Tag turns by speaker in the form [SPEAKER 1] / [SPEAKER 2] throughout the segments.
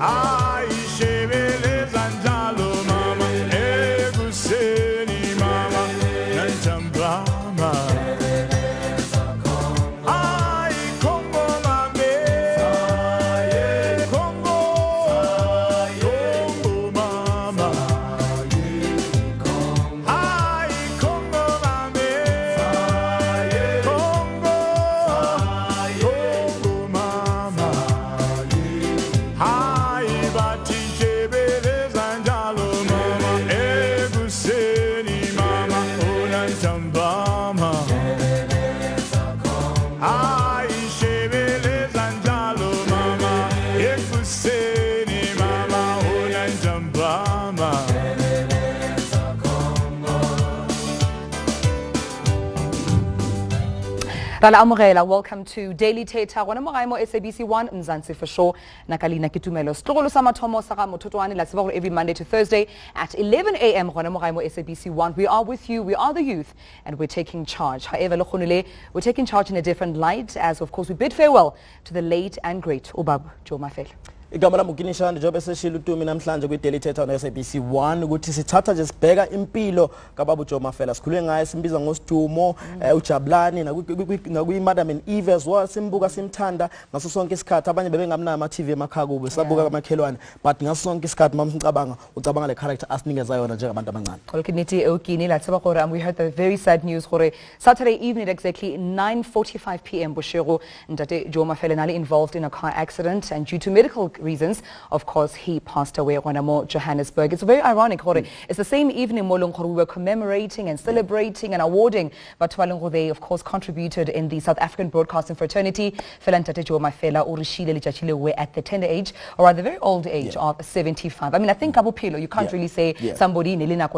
[SPEAKER 1] Welcome to Daily Thetha. SABC 1 Mzansi for sure. Nakalina ki Tumelo. Strolo sama Thomo saka Mothotoane la sebabo every Monday to Thursday at 11 a.m. SABC 1. We are with you. We are the youth, and we're taking charge. However, we're taking charge in a different light, as of course we bid farewell to the late and great Ubab Joe Mafela.
[SPEAKER 2] Igama lami Kini Shandu job eseshila uTumi namhlanje kwi Daily Thetha on SABC 1 ukuthi sithatha nje sibheka impilo kaBaba Joe Mafela. Sikhulwe ngaye simbiza ngoSidumo, uJabulani nakuyi Madam and Eve as well, simbuka simthanda ngaso sonke isikhathi. Abanye bebengamna ama TV emakhaya kube sabuka kamakhelwane, but ngaso sonke isikhathi mamsicabanga ucabanga le character asinikeza yona njengabantu abancane.
[SPEAKER 1] Kini latsaba gore we heard the very sad news gore Saturday evening at exactly 9:45 p.m. Boshego Ntate Joe Mafela nali involved in a car accident, and due to medical reasons, of course, he passed away at Johannesburg. It's very ironic. It's the same evening we were commemorating and celebrating and awarding, but they, of course, contributed in the South African broadcasting fraternity. Ntate Joe Mafela were at the tender age, or at the very old age of 75. I mean, I think you can't really say somebody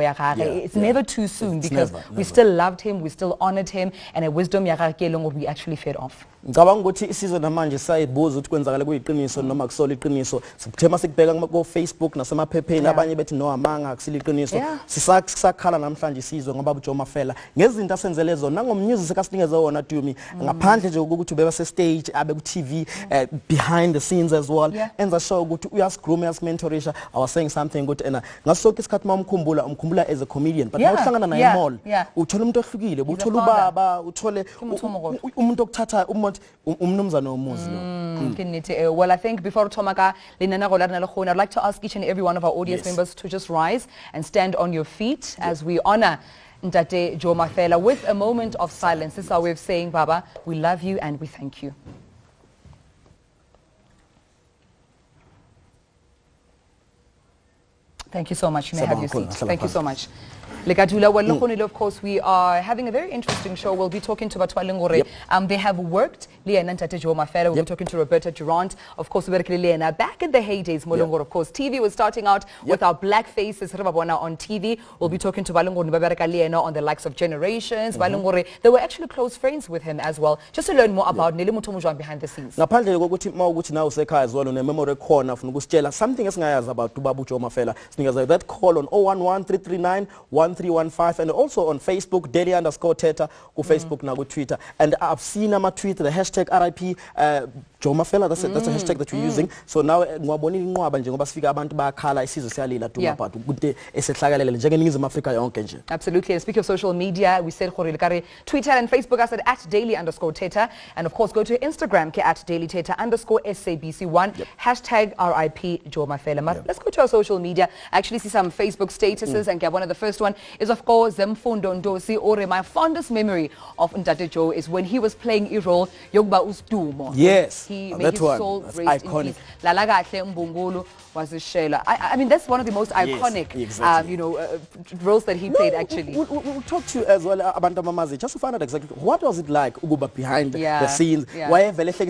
[SPEAKER 1] it's never too soon, because we still loved him, we still honored him, and a wisdom we actually fed off.
[SPEAKER 2] Ngicabanga ukuthi isizwe namanje sayibuza ukuthi kwenzakala kuyiqiniso noma kusoli iqiniso. Sikuthema sikubheka ku Facebook nasemaphepheni, abanye bethi no amanga akusili iqiniso. Sisakhala namhlanje isizwe ngoba uJoe Mafela ngezinto asenzele zona ngommusic akasinikeza wona Tumi, ngaphandle nje ukuthi ubeba se stage abe ku TV, behind the scenes as well, enza show ukuthi uyasigroom uyasimentorisha. I was saying something ukuthi ngaso sonke isikhathi umkhumbula as a comedian, but nawuhlangana naye mall uthola umuntu ohlukile, uthola ubaba, uthole umuntu okuthatha
[SPEAKER 1] well, I think before Tomaka, I'd like to ask each and every one of our audience members to just rise and stand on your feet as we honor Ntate Joe Mafela with a moment of silence. This is our way of saying, Baba, we love you and we thank you. Thank you so much. You may have your seat. Thank you so much. Of course, we are having a very interesting show. We'll be talking to Batwalengore. They have worked. Ntate Joe Mafela. We'll be talking to Roberta Durant. Of course, back in the heydays, Molongore. Of course, TV was starting out with our black faces on TV. We'll be talking to Balongore on the likes of Generations. Balongore, they were actually close friends with him as well. Just to learn more about Nilimutomujwan behind the scenes.
[SPEAKER 2] Something else about Babu Joe Mafela. That call on 011-339-1315, and also on Facebook, Daily Thetha, on Facebook, now Twitter. And I've seen my tweet, the hashtag RIP Joe Mafela, that's a hashtag that we're using. So now
[SPEAKER 1] absolutely. And speaking of social media, we said Twitter and Facebook us at Daily Thetha, and of course go to Instagram at Daily Thetha _SABC1 hashtag RIP Joe Mafela. Let's go to our social media. I actually see some Facebook statuses, and one of the first one is of course Zemfundo Ndosi Ore. My fondest memory of Ntate Joe is when he was playing a role Yogba Ustumo.
[SPEAKER 2] Yes.
[SPEAKER 1] He made his soul raised in peace. Lalagatle Mbongolo was a Shela. I mean, that's one of the most iconic, roles that he played actually.
[SPEAKER 2] We'll talk to you as well about Mamazi, just to find out exactly what was it like behind the scenes. Why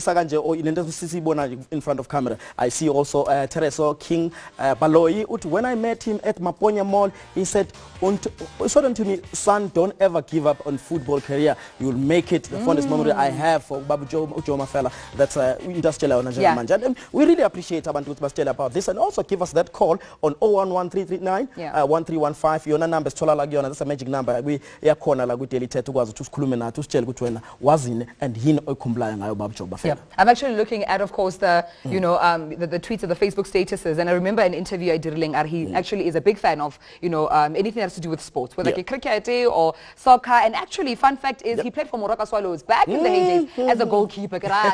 [SPEAKER 2] in front of camera. I see also Tereso King Baloi. When I met him at Maponya Mall, he said to me, son, don't ever give up on football career. You'll make it. The fondest memory I have for Babu Joe Mafela. That's And we really appreciate abantu ukuthi basitshela about this, and also give us that call on 011339 1315. Yona number sithola kuyona, that's a magic number yakhona la ku Daily Thetha ukwazi ukuthi usikhulume nathi usitshele ukuthi wena wazini and yini oyikhumbulayo ngayo baba Joe Mafela.
[SPEAKER 1] I'm actually looking at, of course, the the tweets of the Facebook statuses, and I remember an interview I did with he actually is a big fan of anything that has to do with sports, whether it's cricket or soccer. And actually, fun fact is he played for Morocco Swallows back in the heydays as a goalkeeper. I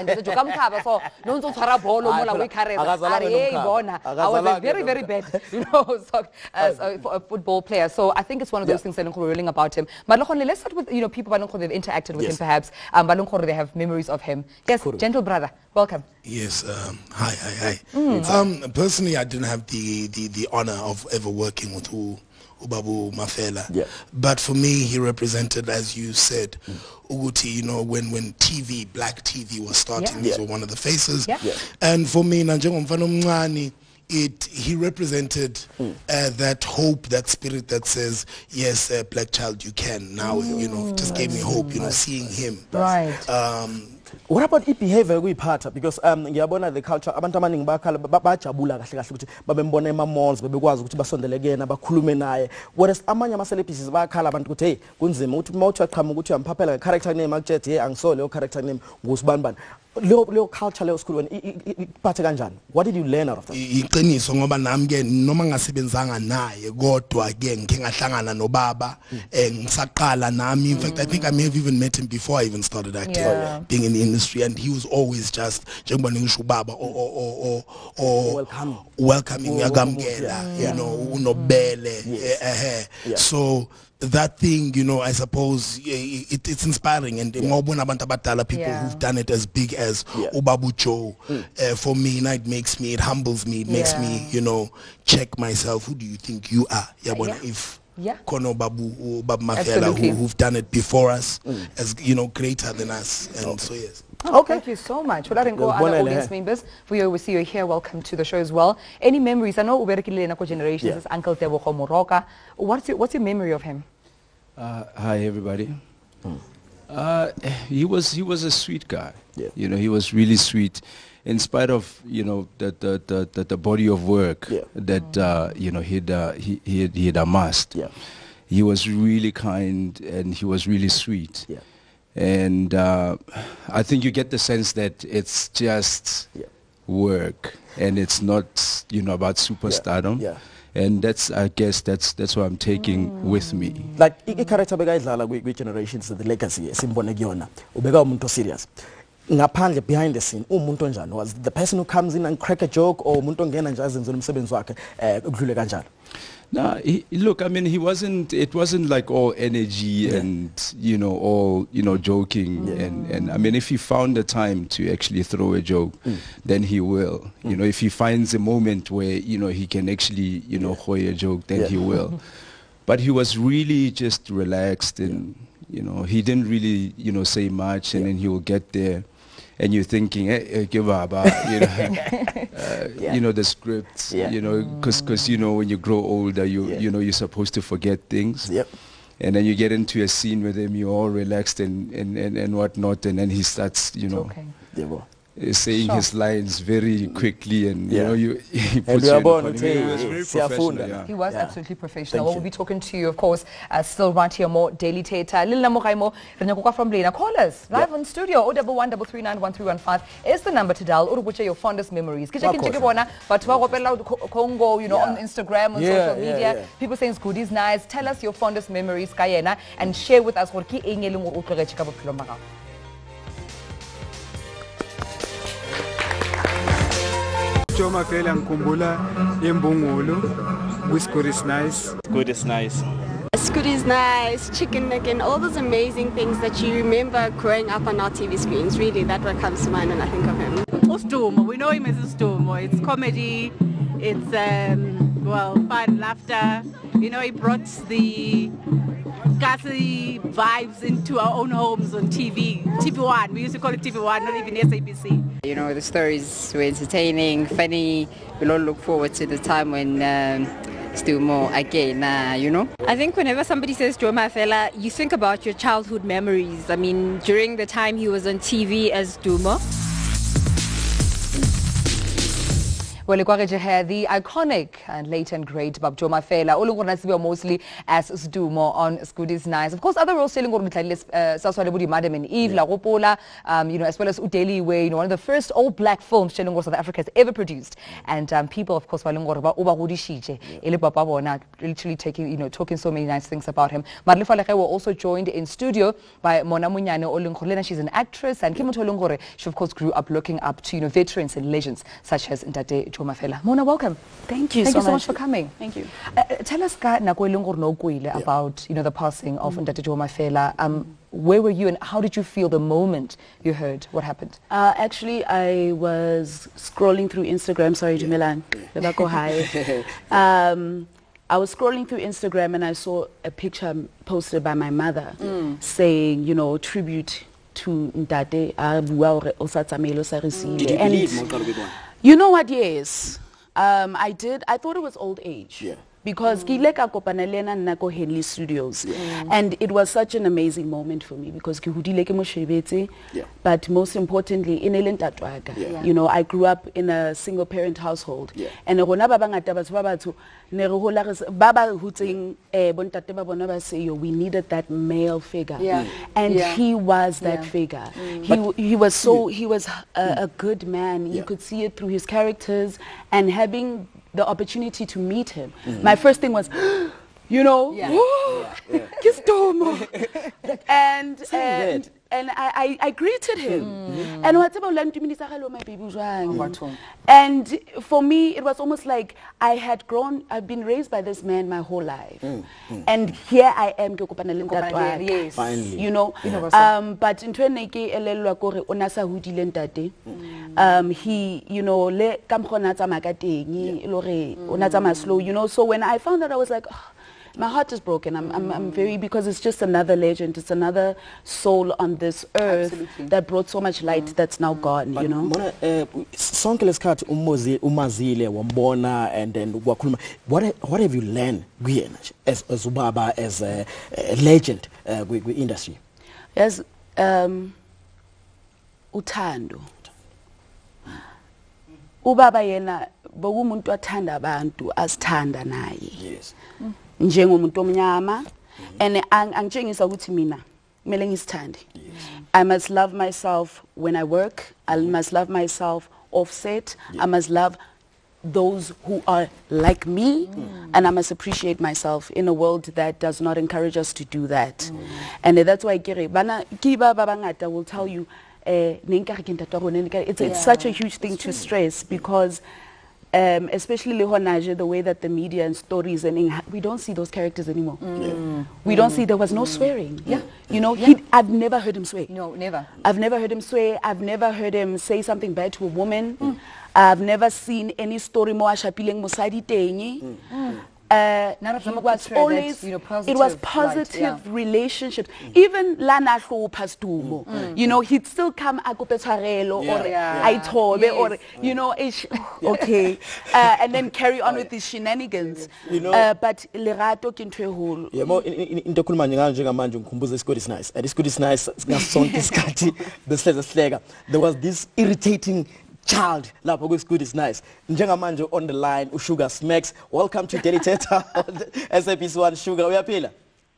[SPEAKER 1] was a very, very bad, a football player. So I think it's one of those things that are revealing about him. But let's start with people who have interacted with him, perhaps. They have memories of him. Yes, gentle brother, welcome.
[SPEAKER 3] Yes, hi. Personally, I didn't have the honor of ever working with Ubabu Mafela. But for me, he represented, as you said, Uguti, when TV, black TV was starting, these were one of the faces. And for me, he represented that hope, that spirit that says, yes, black child, you can. Now, just gave me hope, seeing him.
[SPEAKER 1] Right.
[SPEAKER 2] What about behavior kuyiphatha, because ngiyabona the culture abantu abaningi bakhala bajabula kahle kahle ukuthi babembona ema-malls bebekwazi ukuthi basondele kuyena bakhulume naye, whereas amanye ama-celebrities bayakhala abantu ukuthi hey kunzima ukuthi uma uthi uyaqhamuka ukuthi uyamphaphela nge-character name akutshethi hey angisole leyo character name ngusibani leyo culture leyo school wena iphathe kanjani? What did you learn out of that?
[SPEAKER 3] Iqiniso ngoba nami ke noma ngasebenzanga naye kodwa ke ngike ngahlangana nobaba ngisaqala nami. In fact, I think I may have even met him before I even started acting, being in the industry, and he was always just njengoba ngisho ubaba or welcoming yakamkela, unobele. So that thing, I suppose it's inspiring, and people who've done it as big as Ubabu Joe. For me, it humbles me, it makes me, check myself. Who do you think you are? If Kono Babu Mafela, who've done it before us, as greater than us, and so yes.
[SPEAKER 1] Okay. Thank you so much. Well, I didn't go other audience members. We see you here. Welcome to the show as well. Any memories? I know Uberekile Nako generations is Uncle Tebo Moroka. What's your memory of him?
[SPEAKER 4] Hi everybody. He was a sweet guy. He was really sweet, in spite of the body of work that he had amassed. He was really kind and he was really sweet. And I think you get the sense that it's just work and it's not about superstardom. And I guess that's what I'm taking with me.
[SPEAKER 2] Like i-character bekayidlala kwi-generations, the legacy simbone kuyona ubeka umuntu serious ngaphandle, behind the scene umuntu onjani? Was the person who comes in and crack a joke, or umuntu ongena nje azenzela umsebenzi wakhe ukudlule kanjalo?
[SPEAKER 4] No, look, I mean, it wasn't like all energy and, all, joking. And I mean, if he found the time to actually throw a joke, then he will. If he finds a moment where, he can actually, hoy a joke, then he will. But he was really just relaxed and, he didn't really, say much, and then he will get there. And you're thinking, give up, the scripts, because when you grow older, you're supposed to forget things. And then you get into a scene with him, you're all relaxed and whatnot, and then he starts, saying his lines very quickly, and he puts you in professional.
[SPEAKER 1] He was absolutely professional. We'll be talking to you, of course, still right here more Daily Thetha. From Lena. Call us live on studio. 011-339-1315 is the number to dial. Which are your fondest memories? But Congo, on Instagram, on social media, people saying good is nice. Tell us your fondest memories, Kayena, and share with us.
[SPEAKER 5] Joe Mafela ngikhumbula imbungulu. Good is nice.
[SPEAKER 6] Good is nice.
[SPEAKER 7] Good is nice, chicken again, all those amazing things that you remember growing up on our TV screens. Really, that's what comes to mind when I think of him.
[SPEAKER 8] Ustumo, we know him as Ustumo. It's comedy, it's fun, laughter. He brought the Kasi vibes into our own homes on TV. TV1, we used to call it TV1, not even SABC.
[SPEAKER 9] The stories were entertaining, funny. We'll all look forward to the time when still more again, I think whenever somebody says Joe Mafela, you think about your childhood memories. I mean, during the time he was on TV as Dumo.
[SPEAKER 1] Well, the iconic and late and great Joe Mafela, mostly as Sdumo on Scootie's Nice. Of course, other roles selling Madam and Eve, La Ropola, as well as Daily Way, one of the first all-black films South Africa has ever produced. And people, of course, literally taking, talking so many nice things about him. Were also joined in studio by Mona Munyane Olunkolena. She's an actress, and Kim Tolongore, she of course grew up looking up to veterans and legends such as Ndate Joe Mafela. Mona, welcome.
[SPEAKER 6] Thank you
[SPEAKER 1] so much for coming.
[SPEAKER 6] Thank you.
[SPEAKER 1] Tell us about the passing of Ndate Joe Mafela. Where were you and how did you feel the moment you heard what happened?
[SPEAKER 6] Actually, I was scrolling through Instagram. Sorry, Tumelo. I was scrolling through Instagram and I saw a picture posted by my mother saying, tribute to Ndate. And you know what? Yes, I did. I thought it was old age. Yeah. Because Henley Studios, and it was such an amazing moment for me because but most importantly, I grew up in a single parent household, and we needed that male figure, and he was that figure. He was a good man. You could see it through his characters, and having the opportunity to meet him. My first thing was, and I greeted him. And and for me, it was almost like I've been raised by this man my whole life. And here I am,
[SPEAKER 1] yes.
[SPEAKER 6] Finally. But in so when I found that, I was like, oh, my heart is broken. I'm very, because it's just another legend. It's another soul on this earth that brought so much light that's now gone,
[SPEAKER 2] But Mona, and then what have you learned as Ubaba, as a legend with industry?
[SPEAKER 6] Yes, uthando. Ubaba yena bokumuntu athanda abantu asithanda naye.
[SPEAKER 2] Yes.
[SPEAKER 6] Njengomuntu omnyama, and angitshengisa ukuthi mina kumele ngisithande. I must love myself when I work. I must love myself offset. I must love those who are like me, and I must appreciate myself in a world that does not encourage us to do that. And that's why Kiba Babangata will tell you it's such a huge thing to stress, because especially the way that the media and stories we don't see those characters anymore. We don't see, there was no swearing. I've never heard him swear.
[SPEAKER 1] No, never.
[SPEAKER 6] I've never heard him swear. I've never heard him say something bad to a woman. I've never seen any story more shapiling musadi tenyi. It was positive relationships. Even Lana Pastumo, he'd still come akopetharelo or I told or okay, and then carry on with these shenanigans. But lerato kintrehulu.
[SPEAKER 2] Nice. And Scootie's Nice. There was this irritating child lapho Scootie's Nice. Njengamanje on the line uSugar Smacks. Welcome to Daily Thetha. SABC 1 Sugar uyaphila.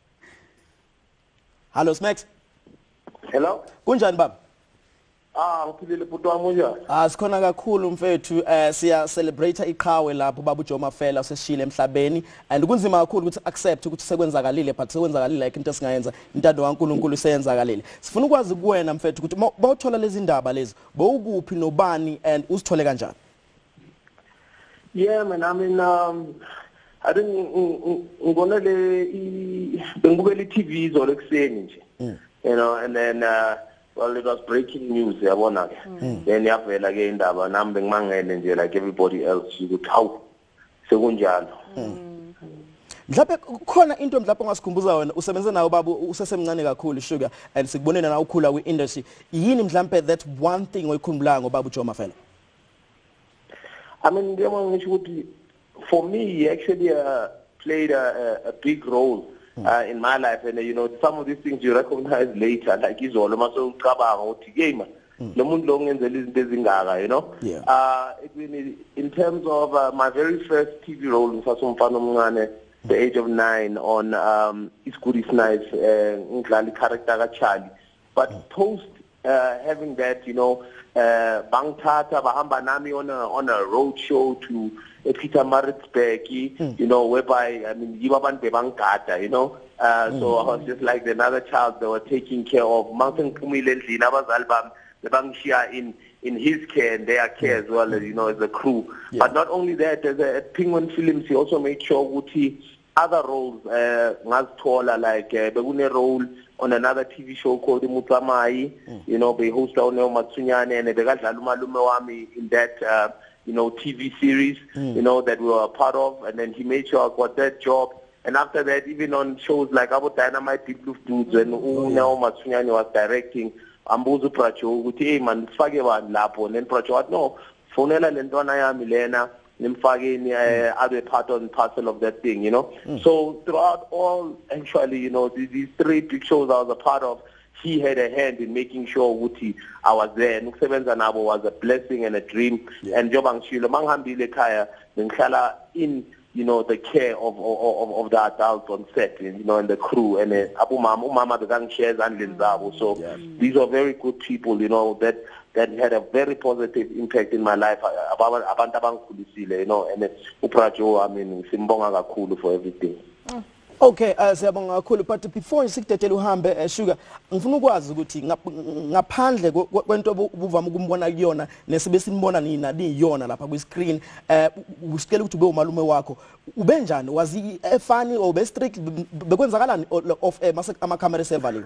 [SPEAKER 2] Hello Smacks.
[SPEAKER 10] Hello.
[SPEAKER 2] Kunjani baba?
[SPEAKER 10] Uphilile bhuti wami unjani?
[SPEAKER 2] Sikhona kakhulu mfethu, siya celebrate iqhawe lapho baba Joe Mafela useshile emhlabeni, and kunzima kakhulu ukuthi accept ukuthi sekwenzakalile, but sekwenzakalile like into singayenza, intando kaNkulunkulu seyenzakalile. Sifuna ukwazi kuwena mfethu ukuthi bawuthola lezi ndaba lezi, bowukuphi nobani and uzithole kanjani?
[SPEAKER 10] Yeah man, I mean I didn't ngonale bengibukela iTV izolo ekseni nje. And then well, it was breaking news, yabona ke. Then yavela ke indaba nami bengimangele nje like everybody else, ukuthi how sekunjalo.
[SPEAKER 2] Mhlawumbe khona into mhlawumbe ongasikhumbuza wena, usebenze nawo baba usesemncane kakhulu Sugar, and sikubonene na ukhula kwi industry. Yini mhlawumbe that one thing oyikhumbulayo ngobaba Joe Mafela?
[SPEAKER 10] I mean, for me, he actually played a big role in my life, and some of these things you recognize later, like izolo maso ucabanga uthi game lo muntu lo ngenzela izinto ezingaka, you know. In terms of my very first TV role ngisasumfana omncane, the age of 9 on It's Good It's Nice, ngidlala character ka Charlie. But post having that, you know, bangithatha bahamba nami on a road show to Peter Maritzburg, you know, whereby I mean yiba abantu bebangigada, you know. So I was just like another child they were taking care of. Mountain Kumile endlini abazali bami bebangishiya in his care and their care as well as, you know, as a crew. But not only that, as a Penguin Films, he also made sure ukuthi other roles ngazithola, like bekune role on another TV show called Mothotoane, you know, behosta Mothotoane and bekadlala umalume wami in that you know, TV series, you know, that we were a part of, and then he made sure I got that job. And after that, even on shows like Abo Dynamite Big Blue Dudes, when Mothotoane was directing, ambuzo Pracho ukuthi hey man sifake bani lapho, and then Pracho wathi no, fonela lentwana yami lena nimfakeni abe part and parcel of that thing, you know. So throughout all, actually, you know, these 3 big shows I was a part of, he had a hand in making sure ukuthi I was there. And ukusebenza nabo was a blessing and a dream. And njoba ngishilo mangihambile ekhaya ngihlala in, you know, the care of the adults on set, you know, and the crew, and umama bekangishaya ezandleni zabo. So these are very good people, you know, that had a very positive impact in my life. Abantu abangikhulisile, you know, and uPrajo, I mean, simbonga kakhulu for everything.
[SPEAKER 2] Okay, siyabonga kakhulu, but before isikudedela uhambe Sugar, ngifuna ukwazi ukuthi ngaphandle kwento obuvama ukumbona kuyona nesibe sinibona nina niyona lapha ku screen, usicela ukuthi ube umalume wakho, ube njani? Was he funny or be strict? Bekwenzakalani off air mase ama camera sevaliwe?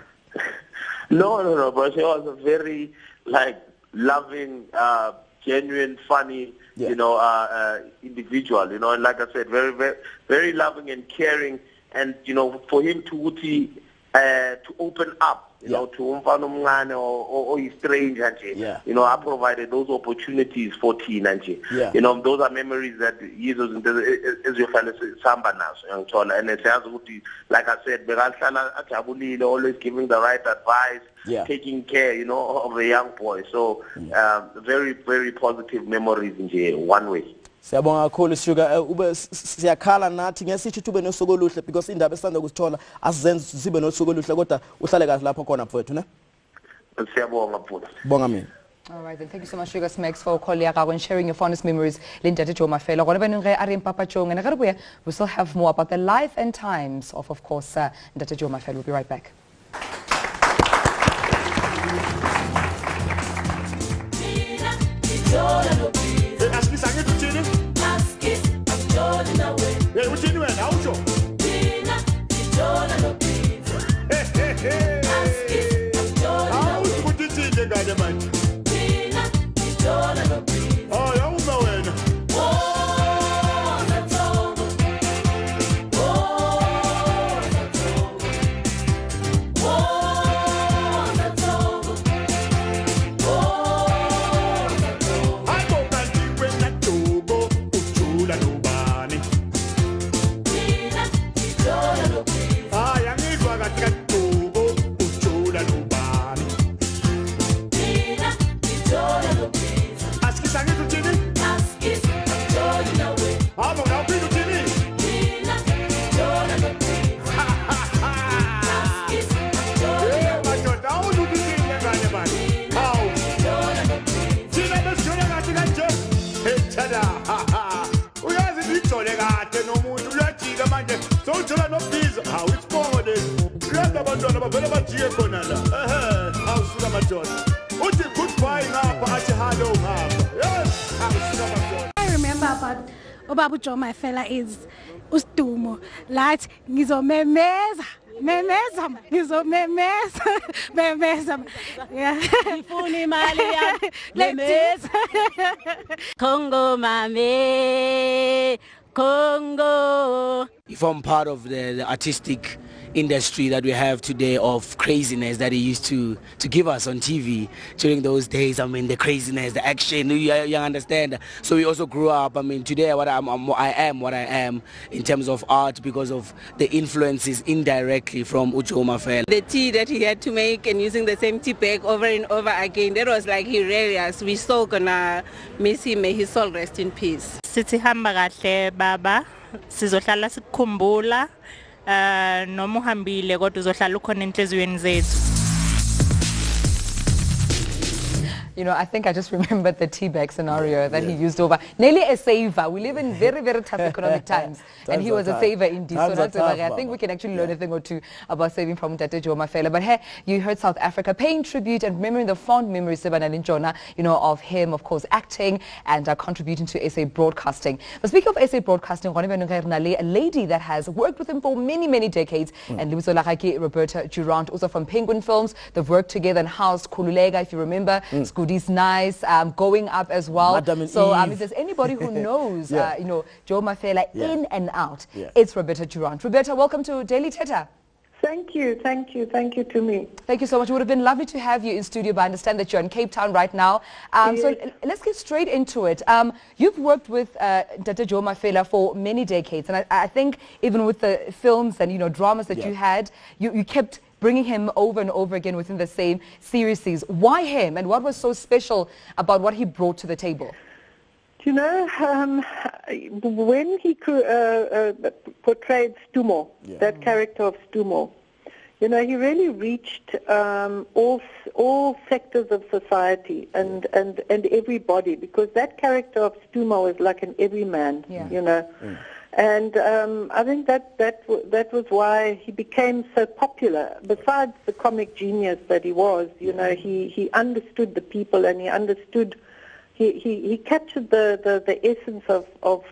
[SPEAKER 10] No, but he was a very like loving, genuine, funny, you know, individual, you know, and like I said, very, very, very loving and caring. And, you know, for him to open up, you know, to umfana omncane or strange nje, you know, I provided those opportunities for Tina nje. You know, those are memories that as your fellow samba naso, and it's like I said, bekahlala ajabulile, always giving the right advice, taking care, you know, of a young boy. So very, very positive memories nje, one way.
[SPEAKER 2] Siyabonga kakhulu Sugar, ube siyakhala nathi ngesithi tube nosuku oluhle because indaba esanda kusithola asizenze sibe nosuku oluhle kodwa uhlale kahle lapho khona mfowethu ne.
[SPEAKER 10] Siyabonga mfowethu.
[SPEAKER 2] Bonga mina.
[SPEAKER 1] All right, then thank you so much, Sugar Smacks, for calling and sharing your fondest memories. Linda Joe Mafela. We still have more about the life and times of course, Linda Joe Mafela. We'll be right back.
[SPEAKER 11] I remember about Joe Mafela is ustumo, like ngizomemeza, yeah.
[SPEAKER 12] Ifuni mali ya memeza. Congo mame, Congo.
[SPEAKER 13] If I'm part of the artistic industry that we have today of craziness that he used to give us on TV during those days. I mean, the craziness, the action, you understand. So we also grew up. I mean, today I am what I am in terms of art because of the influences indirectly from Joe Mafela.
[SPEAKER 12] The tea that he had to make and using the same tea bag over and over again, that was like hilarious. We so gonna miss him. May his soul rest in peace.
[SPEAKER 8] Sithi hamba kahle baba, sizohlala sikukhumbula, noma uhambile kodwa uzohlala ukhona enhliziyweni zethu.
[SPEAKER 1] You know, I think I just remembered the tea bag scenario that he used over. Nearly a saver. We live in very, very tough economic times. And he was a saver indeed. So that's I think we can actually learn a thing or two about saving from Joe Mafela. But hey, you heard South Africa paying tribute and remembering the fond memories of him, of course, acting and contributing to SA Broadcasting. But speaking of SA Broadcasting, a lady that has worked with him for many, many decades, and Roberta Durant, also from Penguin Films. They've worked together in House, Khululeka, if you remember. Goodies Nice, going up as well. So if there's anybody who knows, Joe Mafela in and out, it's Roberta Durant. Roberta, welcome to Daily Thetha.
[SPEAKER 14] Thank you to me.
[SPEAKER 1] Thank you so much. It would have been lovely to have you in studio, but I understand that you're in Cape Town right now. So let's get straight into it. You've worked with Joe Mafela for many decades, and I think even with the films and dramas that you had, you kept bringing him over and over again within the same series. Why him, and what was so special about what he brought to the table?
[SPEAKER 14] You know, when he portrayed Stumo, that character of Stumo, he really reached all sectors of society and everybody, because that character of Stumo is like an everyman, And I think that was why he became so popular. Besides the comic genius that he was, he understood the people, and he understood. He captured the essence of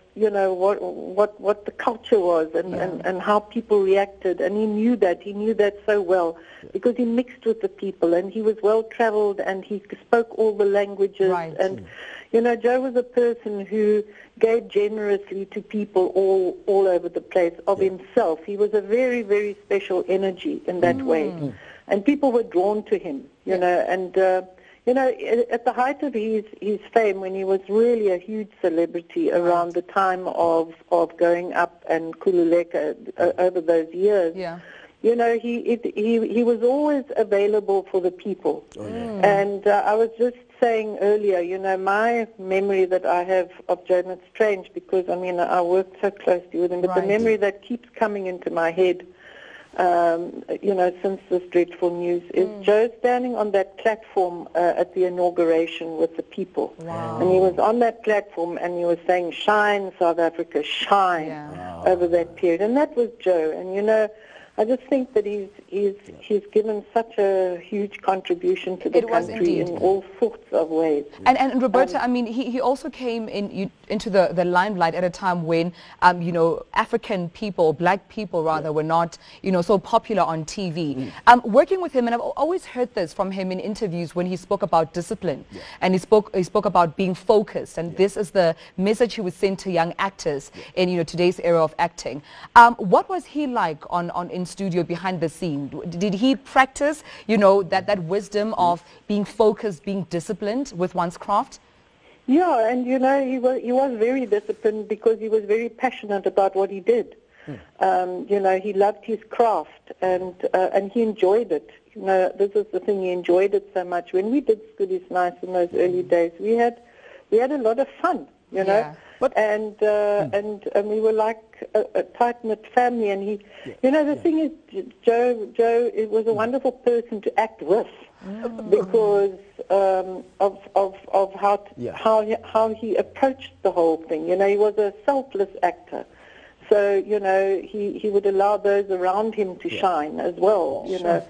[SPEAKER 14] what the culture was and how people reacted, and he knew that so well because he mixed with the people, and he was well traveled, and he spoke all the languages, and Joe was a person who gave generously to people all over the place of himself. He was a very, very special energy in that way, and people were drawn to him, and at the height of his fame, when he was really a huge celebrity around the time of going up and Khululeka over those years, he was always available for the people. And I was just saying earlier, my memory that I have of Joe, and it's strange because, I worked so closely with him, but the memory that keeps coming into my head since this dreadful news is Joe standing on that platform at the inauguration with the people. And he was on that platform and he was saying, "Shine, South Africa, shine," over that period. And that was Joe. And, I just think that he's given such a huge contribution to the country in all sorts of ways.
[SPEAKER 1] And Roberta, he also came into the limelight at a time when African people, black people rather, were not so popular on TV. Working with him, and I've always heard this from him in interviews when he spoke about discipline, and he spoke about being focused, and this is the message he would send to young actors in today's era of acting. What was he like in studio behind the scene? Did he practice that wisdom of being focused, being disciplined with one's craft?
[SPEAKER 14] Yeah, and he was very disciplined because he was very passionate about what he did. He loved his craft, and he enjoyed it. This is the thing, he enjoyed it so much. When we did Goodies Nice in those early days, we had a lot of fun, and we were like a tight-knit family. And he, the thing is, Joe, it was a wonderful person to act with because of how he approached the whole thing. He was a selfless actor. So, he would allow those around him to shine as well,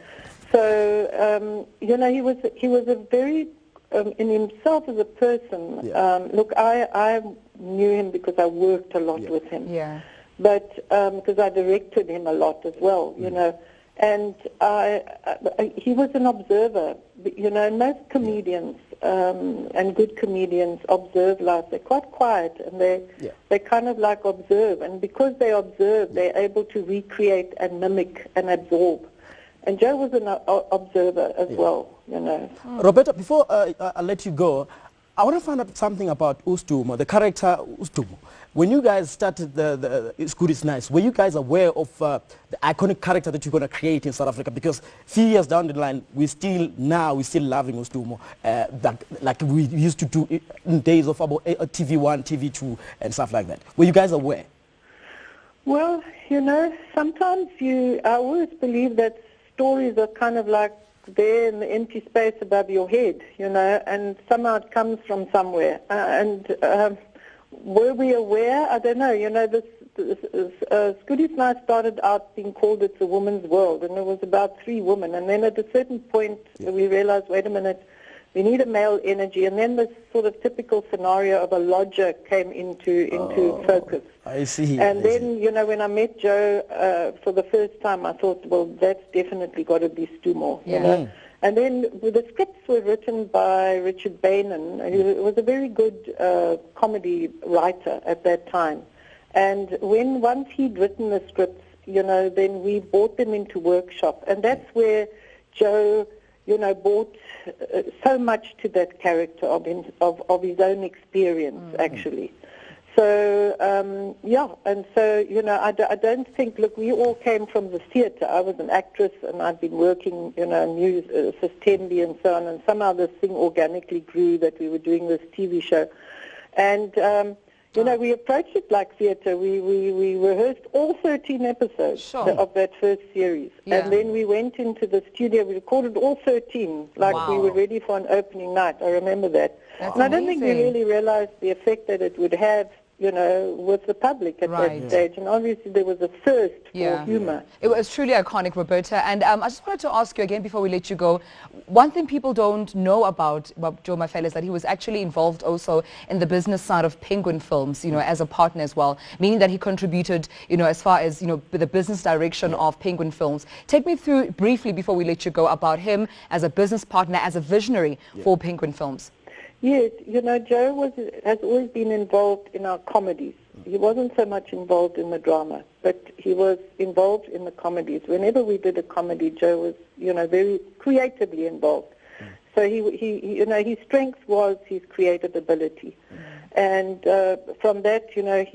[SPEAKER 14] So, he was a very, in himself as a person, look, I knew him because I worked a lot with him. But because I directed him a lot as well, And he was an observer. You know, most comedians and good comedians observe life. They're quite quiet and they kind of like observe. And because they observe, they're able to recreate and mimic and absorb. And Joe was an observer as well, you know.
[SPEAKER 2] Roberta, before I let you go, I want to find out something about Ustumo, the character Ustumo. When you guys started the It's Good, It's Nice, were you guys aware of the iconic character that you're going to create in South Africa? Because a few years down the line, we're still loving Ustumo, like we used to do in days of about TV1, TV2, and stuff like that. Were you guys aware?
[SPEAKER 14] Well, you know, sometimes I always believe that stories are kind of like there in the empty space above your head, you know, and somehow it comes from somewhere. Were we aware? I don't know. You know, this Goodies Night started out being called It's a Woman's World, and it was about 3 women. And then at a certain point, we realized, wait a minute, we need a male energy. And then this sort of typical scenario of a lodger came into focus.
[SPEAKER 2] I see.
[SPEAKER 14] And then, you know, when I met Joe for the first time, I thought, well, that's definitely got to be Stumo, you know. And then the scripts were written by Richard Bainan, who was a very good comedy writer at that time. And once he'd written the scripts, you know, then we brought them into workshop. And that's where Joe, you know, brought so much to that character of his own experience, actually. So, and so, you know, I don't think, look, we all came from the theatre. I was an actress and I'd been working, you know, news, Sistendi and so on, and somehow this thing organically grew that we were doing this TV show. And, you know, we approached it like theatre. We rehearsed all 13 episodes of that first series. And then we went into the studio. We recorded all 13, like we were ready for an opening night. I remember that. And I don't think we really realized the effect that it would have, you know, with the public at that stage. And obviously there was a thirst for humour.
[SPEAKER 1] It was truly iconic, Roberta. And I just wanted to ask you again before we let you go, one thing people don't know about Joe Mafela is that he was actually involved also in the business side of Penguin Films, you know, as a partner as well, meaning that he contributed, you know, as far as, you know, the business direction of Penguin Films. Take me through briefly before we let you go about him as a business partner, as a visionary for Penguin Films.
[SPEAKER 14] Yes, you know, Joe has always been involved in our comedies. He wasn't so much involved in the drama, but he was involved in the comedies. Whenever we did a comedy, Joe was, you know, very creatively involved. So he you know, his strength was his creative ability. And from that, you know,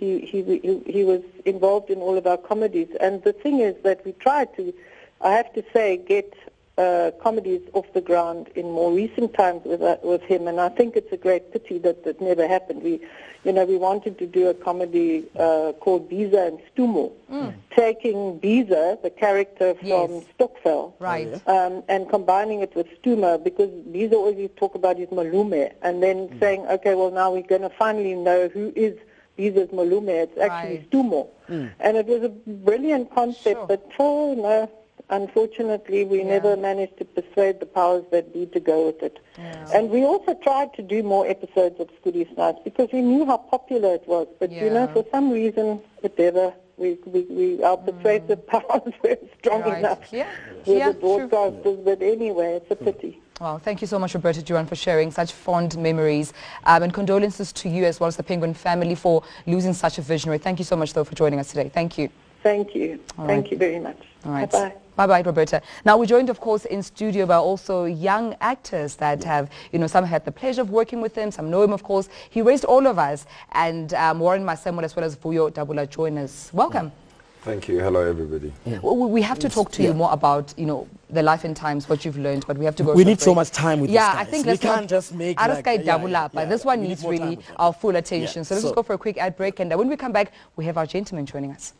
[SPEAKER 14] he was involved in all of our comedies. And the thing is that we tried to, I have to say, get comedies off the ground in more recent times with him, and I think it's a great pity that that never happened. We wanted to do a comedy called Biza and Stumo, taking Biza, the character from Stokvel, and combining it with Stumo, because Biza always talk about his malume, and then saying, okay, well now we're going to finally know who is Biza's malume. It's actually Stumo, and it was a brilliant concept, but no. Unfortunately, we never managed to persuade the powers that be to go with it. And we also tried to do more episodes of Goodies Nights because we knew how popular it was. But, you know, for some reason, whatever, our persuasive powers were strong enough with the broadcasters. But anyway, it's a pity.
[SPEAKER 1] Well, thank you so much, Roberta Duran, for sharing such fond memories. And condolences to you as well as the Penguin family for losing such a visionary. Thank you so much, though, for joining us today. Thank you.
[SPEAKER 14] Thank you. Thank you very much.
[SPEAKER 1] All right.
[SPEAKER 14] Bye-bye.
[SPEAKER 1] Bye-bye, Roberta. Now, we're joined, of course, in studio by also young actors that have, you know, some had the pleasure of working with him, some know him, of course. He raised all of us, and Warren Masembo as well as Vuyo Dabula join us. Welcome.
[SPEAKER 15] Thank you. Hello, everybody.
[SPEAKER 1] We have to talk to you more about, you know, the life and times, what you've learned, but we have to go.
[SPEAKER 2] We need so much time with this guys.
[SPEAKER 1] I think
[SPEAKER 2] we can't just make
[SPEAKER 1] but this one needs really our full attention. So let's just go for a quick ad break, and when we come back, we have our gentleman joining us.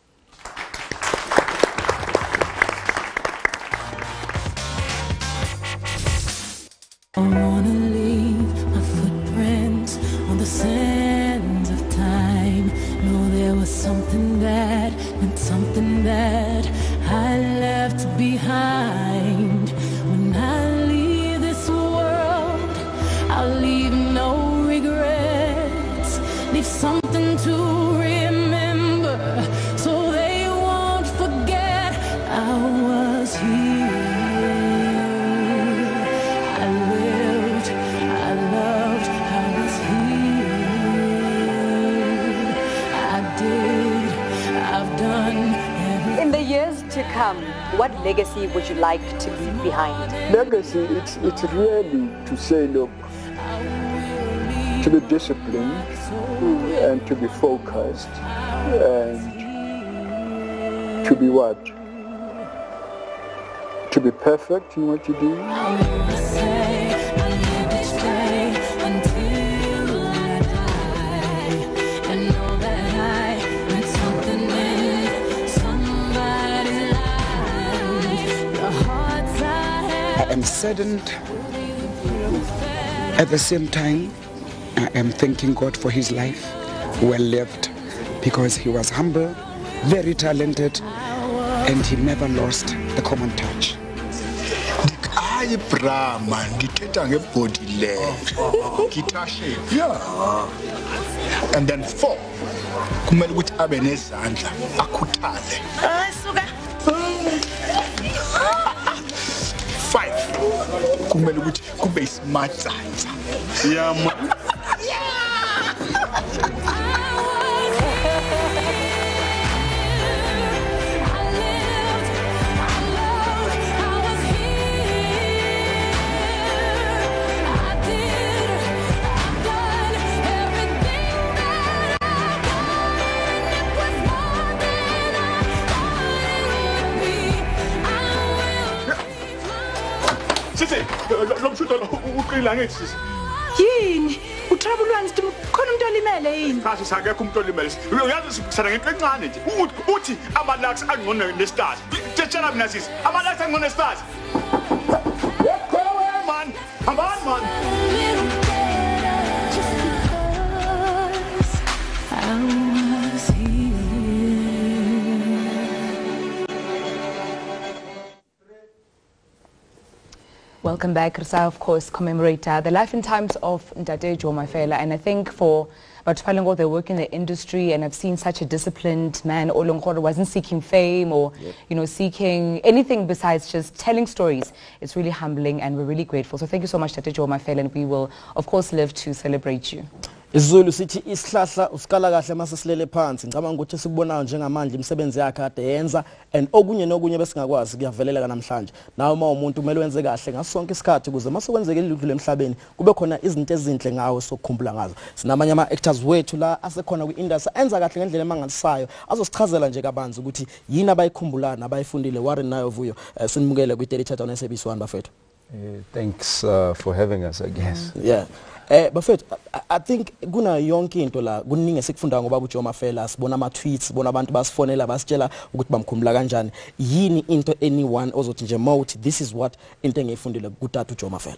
[SPEAKER 16] I wanna leave my footprints on the sands of time. No, there was something bad and something that I left behind. When I leave this world, I'll leave no regrets. Leave something to remember so they won't forget I was
[SPEAKER 17] years to come, what legacy would you like to leave behind?
[SPEAKER 18] Legacy, it's really to say, look, to be disciplined and to be focused and to be what? To be perfect in what you do.
[SPEAKER 19] I am saddened. At the same time, I am thanking God for his life, well lived, because he was humble, very talented, and he never lost the common touch.
[SPEAKER 20] Hayi Brahma, ngithetha ngebody left. Guitar shape. Yeah. And then 4. Kumele ukuthi abe nezandla, akhuthale.
[SPEAKER 17] Suka.
[SPEAKER 20] 5. Kumele ukuthi kube smart zanza. Yeah. Uqila ngithi sisi.
[SPEAKER 17] Yini? Utrabulwana sithi khona umuntu olimele yini?
[SPEAKER 20] Kasi sakekho umuntu olimele. Uyazi sikusana ngento encane nje. Uthi ama-lax angcono nestars. Tshela mina sisi, ama-lax angcono nestars. Yekho man. Hambani man.
[SPEAKER 1] Welcome back. Risa, of course, commemorate the life and times of Joe Mafela. And I think for Batupalongo, they work in the industry, and I've seen such a disciplined man. Olongkoro wasn't seeking fame or, you know, seeking anything besides just telling stories. It's really humbling, and we're really grateful. So thank you so much, Joe Mafela, and we will, of course, live to celebrate you.
[SPEAKER 2] Isizulu sithi isihlahla usikala kahle mase silele phansi ngicabanga ukuthi sikubonayo njengamanje imisebenzi yakhe ade yenza and okunye nokunye besingakwazi kuyavelela namhlanje nawe uma umuntu kumele wenze kahle ngasonke isikhathi ukuze mase kwenzeke iludlu emhlabeni kube khona izinto ezinhle ngawe sokukhumbula ngazo sinamanye ama actors wethu la asekhona kwi-industry enza kahle ngendlela emangalisayo azosichazela nje kabanzi ukuthi yini abayikhumbulana abayifundile Warren nayo vuyo sinimukele kwi-Daily Thetha on SABC 1 bafethu.
[SPEAKER 4] Thanks for having us, I guess.
[SPEAKER 2] Yeah. Bafethu, I think kuna yonke into la kuningi esikufunda ngoba uJoe Mafela sibona ama tweets sibona abantu basifonela basitshela ukuthi bamkhumbula kanjani yini into anyone ozothi nje mouth this is what into engiyifundile kutata uJoe Mafela.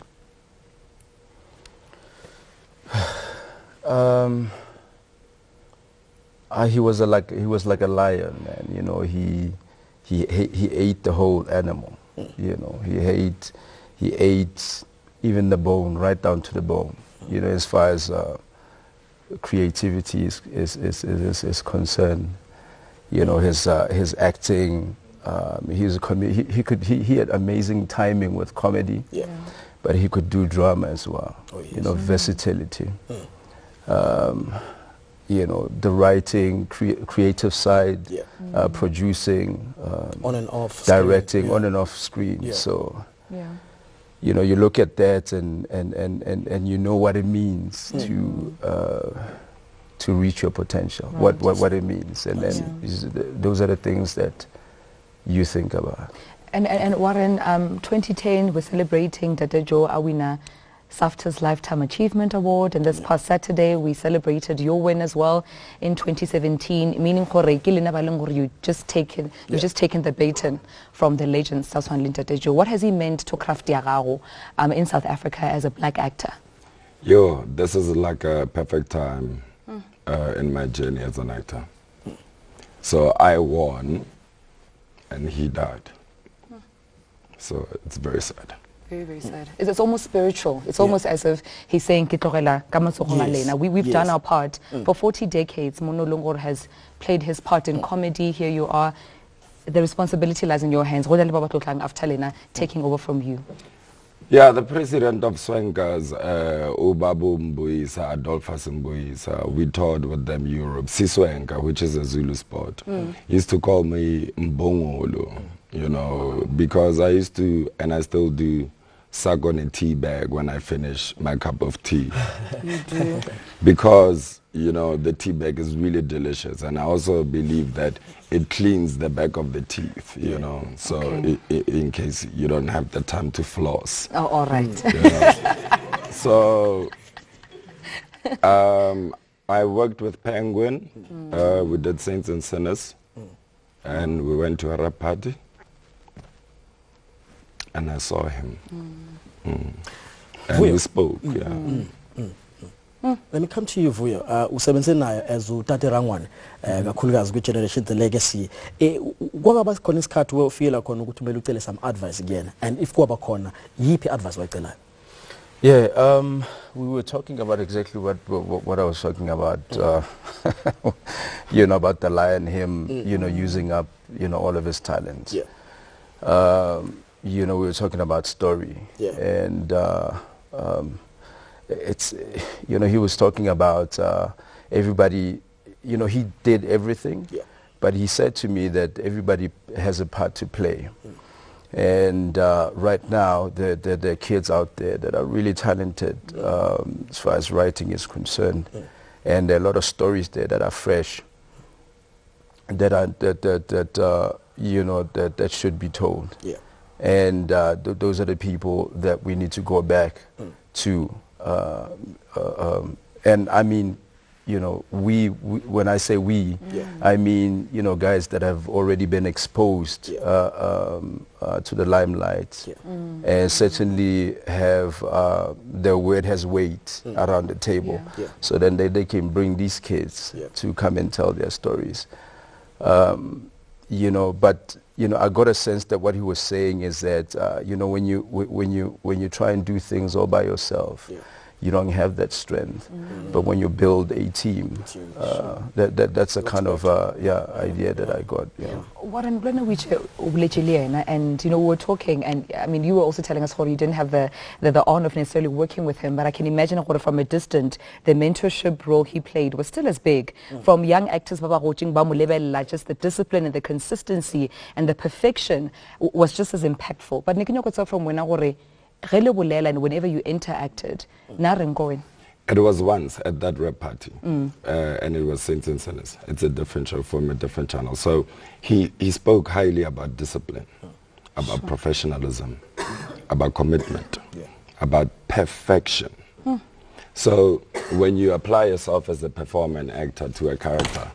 [SPEAKER 4] He was like a lion, man. You know, he ate the whole animal. You know, he ate even the bone, right down to the bone. You know, as far as creativity is concerned, you know, his acting, he had amazing timing with comedy, but he could do drama as well. Oh, yes. You know, versatility. You know, the writing, creative side, producing,
[SPEAKER 2] on and off,
[SPEAKER 4] directing, on and off screen. Yeah. So. Yeah. You know, you look at that and you know what it means to reach your potential, right. what it means, and then those are the things that you think about.
[SPEAKER 1] And Warren, 2010 we're celebrating Dada Joe Awina SAFTA's Lifetime Achievement Award, and this past Saturday we celebrated your win as well in 2017, meaning you just taken the baton from the legend Saswan Lintatejo. What has he meant to craft Diagaro in South Africa as a black actor?
[SPEAKER 15] Yo, this is like a perfect time in my journey as an actor. So I won and he died. So it's very sad.
[SPEAKER 1] Very, very sad. It's almost spiritual. It's almost as if he's saying, we've done our part. For 40 decades, Mono Longor has played his part in comedy. Here you are. The responsibility lies in your hands. After Lena taking over from you.
[SPEAKER 15] Yeah, the president of Swankers, Ubabu Mbuisa, Adolphus Mbuisa, we toured with them Europe. Siswenka, which is a Zulu sport, used to call me Mbongolo, you know, because I used to, and I still do, suck on a tea bag when I finish my cup of tea.
[SPEAKER 6] You do.
[SPEAKER 15] Because, you know, the tea bag is really delicious, and I also believe that it cleans the back of the teeth, you know, so in case you don't have the time to floss.
[SPEAKER 1] Oh, all right.
[SPEAKER 15] You know? So I worked with Penguin. We did Saints and Sinners, and we went to a rap party, and I saw him. And we spoke.
[SPEAKER 2] Let me come to you, Vuyo. Usebenze naye as utate rangwane kakhulukazi kwi generation the legacy. Kwaba khona isikhathi we feel khona ukuthi kumele ucele some advice again, and if kwaba khona yipi advice wayicelayo?
[SPEAKER 4] Yeah, we were talking about exactly what I was talking about, you know, about the lion, him, you know, using up, you know, all of his talents.
[SPEAKER 2] Yeah.
[SPEAKER 4] You know, we were talking about story, and it's, you know, he was talking about everybody, you know, he did everything, but he said to me that everybody has a part to play. And right now, there are kids out there that are really talented as far as writing is concerned, and there are a lot of stories there that are fresh, that are you know, that should be told.
[SPEAKER 2] Yeah.
[SPEAKER 4] And those are the people that we need to go back to. And I mean, you know, we when I say we, I mean, you know, guys that have already been exposed to the limelight, and certainly have their word has weight around the table, so then they can bring these kids to come and tell their stories. You know, but you know, I got a sense that what he was saying is that you know, when you try and do things all by yourself, you don't have that strength. But when you build a team, that's a kind of idea that I got.
[SPEAKER 1] What I'm going to and you know, we were talking, and I mean, you were also telling us how you didn't have the honor of necessarily working with him, but I can imagine from a distance, the mentorship role he played was still as big. From young actors, just the discipline and the consistency and the perfection was just as impactful. But from when and whenever you interacted,
[SPEAKER 15] it was once at that rap party, and it was Saints and Sinners. It's a different show from a different channel. So he spoke highly about discipline, about professionalism, about commitment, about perfection. So when you apply yourself as a performer and actor to a character,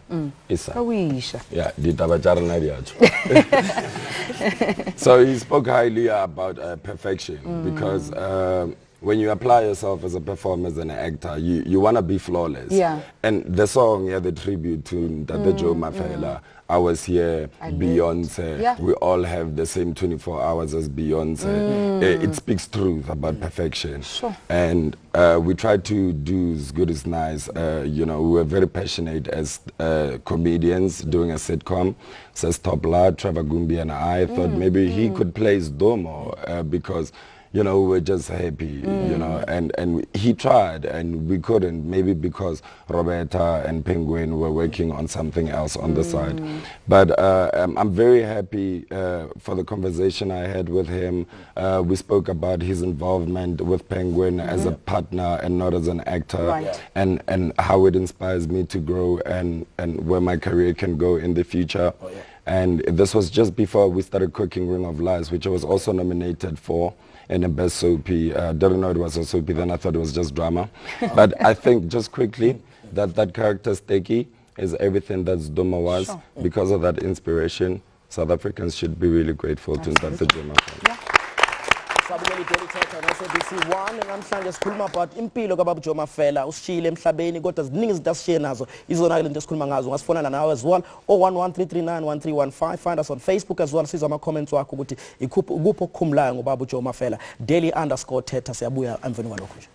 [SPEAKER 15] so he spoke highly about perfection, because when you apply yourself as a performer, as an actor, you want to be flawless. And the song, the tribute to Joe Mafela, I was here, Beyonce, we all have the same 24 hours as Beyonce. It speaks truth about perfection. And we tried to do as good as nice. You know, we were very passionate as comedians doing a sitcom. Says Topla, Trevor Gumbi and I thought maybe he could play Domo because, you know, we were just happy, you know, and he tried and we couldn't, maybe because Roberta and Penguin were working on something else on the side. But I'm very happy for the conversation I had with him. We spoke about his involvement with Penguin as a partner and not as an actor, and how it inspires me to grow and where my career can go in the future. And this was just before we started cooking Ring of Lies, which I was also nominated for. And the best soapy, didn't know it was a soapy, then I thought it was just drama. But I think just quickly that character Stekkie is everything that Doma was. Because of that inspiration, South Africans should be really grateful to Dr. Joe Mafela.
[SPEAKER 2] Daily Thetha na SABC 1 namhlanje sikhuluma about impilo kaBaba Joe Mafela usishile emhlabeni kodwa ziningi izinto asishiye nazo izona ke lento esikhuluma ngazo ungasifona nawe as well 0113391315 find us on Facebook as well sizwa ama comments wakho ukuthi ikuphi okukhumulayo ngoBaba Joe Mafela Daily_Thetha siyabuya emveni kwalokho nje.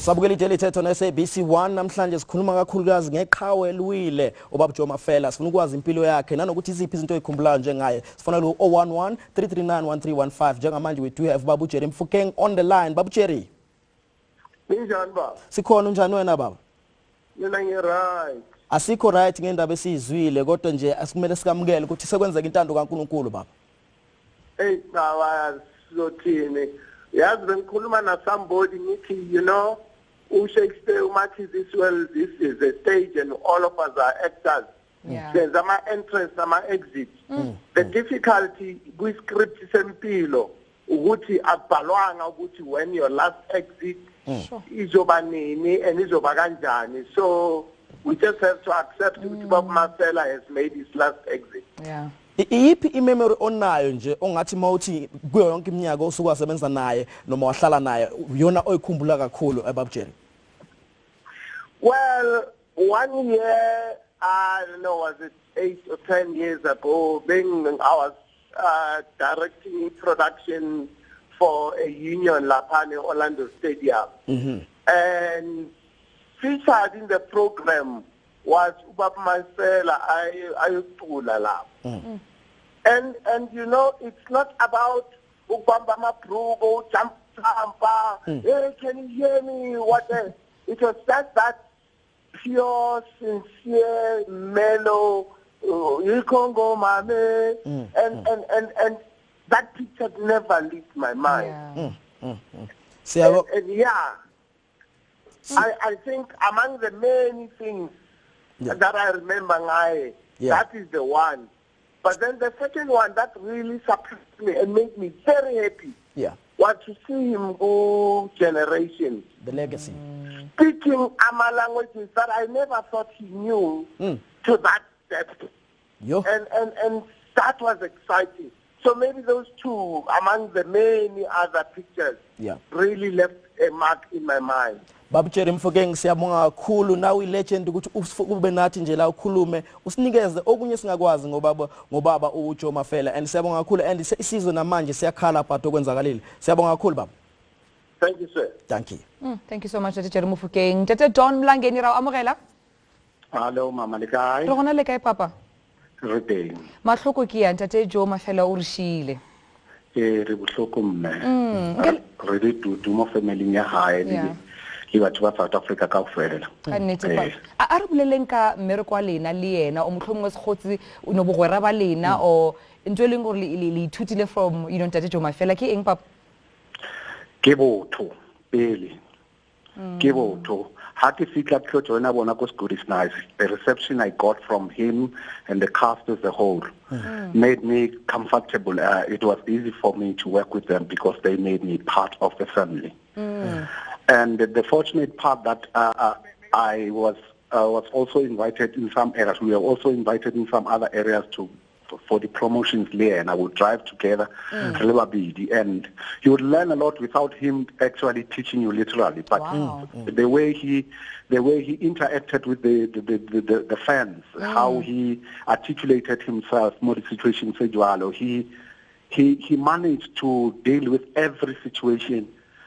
[SPEAKER 2] Sabukeli Daily Thetha na SABC 1 namhlanje sikhuluma kakhulukazi ngeqhawe eliwile obaba Joe Mafela. Sifuna ukwazi impilo yakhe nanokuthi iziphi izinto ezikhumbulayo njengaye. Sifuna lo 011 339 1315 njengamanje we do have Babu Jerry Mfukeng on the line. Babu Jerry.
[SPEAKER 10] Ninjani baba?
[SPEAKER 2] Sikhona unjani wena baba?
[SPEAKER 10] Mina ngi-right.
[SPEAKER 2] Asikho right ngendaba esizwile kodwa nje asikumele sikamukele ukuthi sekwenzeka intando kaNkulunkulu baba.
[SPEAKER 10] Hey baba sizothini? Yazi bengikhuluma na somebody ngithi you know uShakespeare umathi this well this is a stage and all of us are actors. There's ama entrance ama exit. The difficulty with script sempilo ukuthi akubhalwanga ukuthi when your last exit izoba nini and izoba kanjani. So we just have to accept ukuthi Bob Mafela has made his last exit.
[SPEAKER 1] Yeah.
[SPEAKER 2] Iyiphi imemory onayo nje ongathi mawuthi kuyo yonke iminyaka osuku wasebenza naye noma wahlala naye yona oyikhumbula kakhulu Babu Jerry?
[SPEAKER 10] Well, 1 year, I don't know, was it 8 or 10 years ago, I was directing production for a union lapane Orlando Stadium. And featured in the program was Ubaba Mafela ayucula lapho. And you know, it's not about Ubamba Mabrugo, jump, hey, can you hear me? It was just that pure, sincere, mellow, you can go, mame, and that picture never leaves my mind. And yeah, I think among the many things that I remember, that is the one. But then the second one that really surprised me and made me very happy was to see him go generations.
[SPEAKER 2] The legacy.
[SPEAKER 10] Speaking Ama languages that I never thought he knew to that depth. And that was exciting. So maybe those two, among the many other pictures, really left a mark in my mind.
[SPEAKER 2] Babu Jerry Mfukeng siyabonga kakhulu nawe legend ukuthi ube nathi nje la ukhulume usinikeze okunye singakwazi ngobaba uJoe Mafela and siyabonga kakhulu and isizwe namanje siyakhala but okwenzakalile. Siyabonga kakhulu baba.
[SPEAKER 10] Thank you sir.
[SPEAKER 2] Thank you.
[SPEAKER 1] Thank you so much Jerry Mfukeng. Tete Don Mlangeni ra amogela.
[SPEAKER 21] Hello mama le kae?
[SPEAKER 1] Re gona le kae papa?
[SPEAKER 21] Re teng.
[SPEAKER 1] Mahloko ke ya Tete Joe Mafela o re shile.
[SPEAKER 21] Re bohloko mme. Re di tutu mo family ya hae. He was to South Africa ka ofela.
[SPEAKER 1] Ka nnete ba. A re boleleng ka mmereko wa lena le yena o motlhomongwe se khotsi no bogwera ba lena o ntwe leng gore le ithutile from you know Tate Joe Mafela ke eng papa?
[SPEAKER 21] Ke botho pele. Ke botho. Ha ke fitla tlo joina bona ko school is nice. The reception I got from him and the cast as a whole made me comfortable. It was easy for me to work with them because they made me part of the family. And the fortunate part that I was also invited in some areas. We were also invited in some other areas for the promotions there, and I would drive together, and you would learn a lot without him actually teaching you literally. But the way he interacted with the fans, how he articulated himself, more the situation he managed to deal with every situation.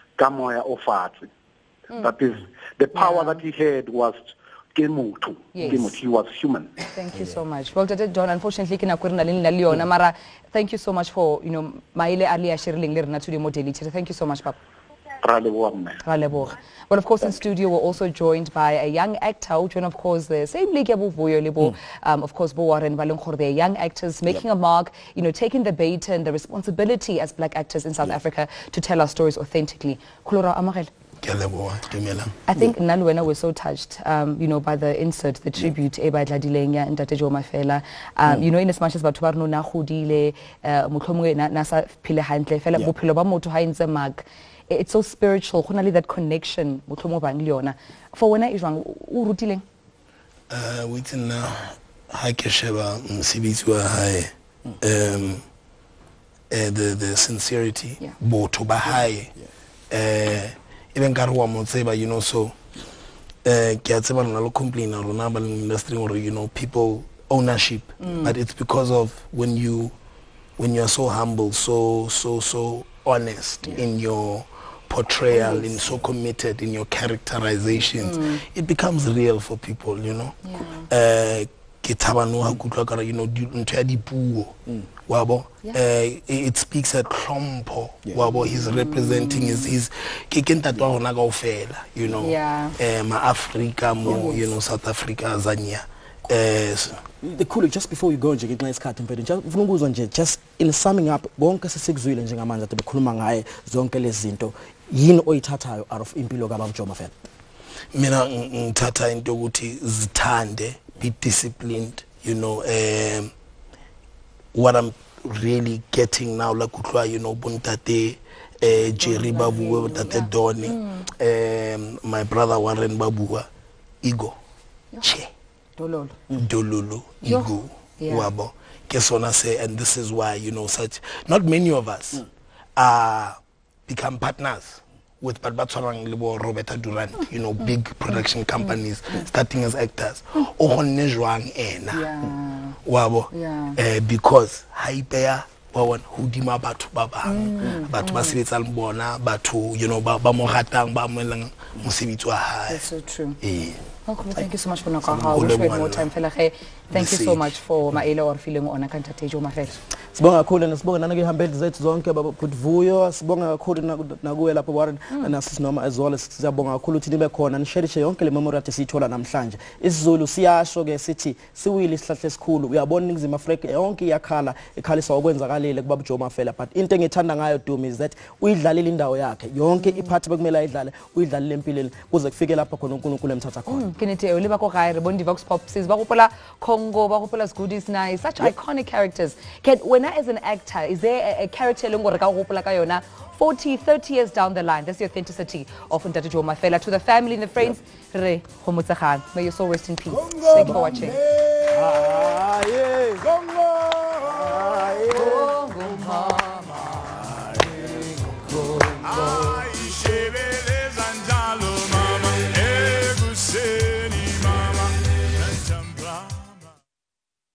[SPEAKER 21] That is the power that he had was Kemutu. He was human.
[SPEAKER 1] Thank you so much. Well, Tete John, unfortunately, mara thank you so much for maile alia sharing lerna to the Daily Thetha. Thank you so much, Papa. Well, of course, in studio we're also joined by a young actor, which of course the same league of course Boaren Balunkhor, they're young actors making a mark, taking the bait and the responsibility as black actors in South Africa to tell our stories authentically. I think Nalwena was so touched, by the insert, the tribute, Eba Dladilenya and Tate Joe Mafela. In as much as Batuarno na Hudile, Mutomwe Nasa Pile Hantle, Fela Bupiloba Motohainza Mag. It's so spiritual. Honali that connection. Mutomo Bangliona. For when I is wrong, Urutiling.
[SPEAKER 3] Within Haikesheba, Sibizwa High, the sincerity, Botoba High, even Garwa Motseba, so Kiatseba no complain or Nabal industry or people ownership. But it's because of when you are so humble, so honest in your portrayal and so committed in your characterizations, it becomes real for people, you know. You know, it speaks at Klompo. He's representing his you know, Africa, you know, South Africa, Zania.
[SPEAKER 2] The cool, just before you go, just in summing up, bonke sesikuzwile njengamanje athi bekhuluma ngaye zonke lezi zinto, yini oyithathayo out of impilo kaBaba Joe Mafela?
[SPEAKER 3] Mina ngithatha into ukuthi zithande, be disciplined, you know. What I'm really getting now, like you know, Buntate, Jerry Babu, Tate Doni, my brother Warren Babua, ego, che, dololo, ego, wabo. Kesona say, and this is why, you know, such not many of us become partners with Roberta Durant, you know, big production companies starting as actors. Because hyper hudima batu baba batu basibetsa mbona batu, you know, ba mo ratang ba mo lang mosebetsi wa hae.
[SPEAKER 1] That's so true. Thank you so much for Nakaha. Wish we had more time. Thank you so much for Maela or feeling on Kantate Joe Mafela.
[SPEAKER 2] Sibonga kakhulu nasibonga nanangihambeli zethu zonke baba Vuyo, sibonga kakhulu nakuwe lapho Warren nasisnoma as well. Siyabonga kakhulu ukuthi nibe khona nisharishe yonke le memory athi sithola namhlanje. IsiZulu siyasho ke sithi siwile isihlahle esikhulu. Uyabona iNingizimu Afrika yonke iyakhala ekhalisa okwenzakalile kuBaba Joe Mafela, but into engithanda ngayo Dumi is that uyidlalile indawo yakhe yonke iphathi bekumele ayidlale uyidlalile empilweni kuze kufike lapha khona uNkulunkulu emthatha khona.
[SPEAKER 1] Kinite uliba ko gae re bondi Vox Pop sis ba gopola Congo ba gopola Goodies Nice, such iconic characters. When as an actor, is there a character lengore ka gopola ka yona 40, 30 years down the line? That's the authenticity of Ntate Joe Mafela. To the family and the friends, re, may your soul rest in peace. Thank you for watching.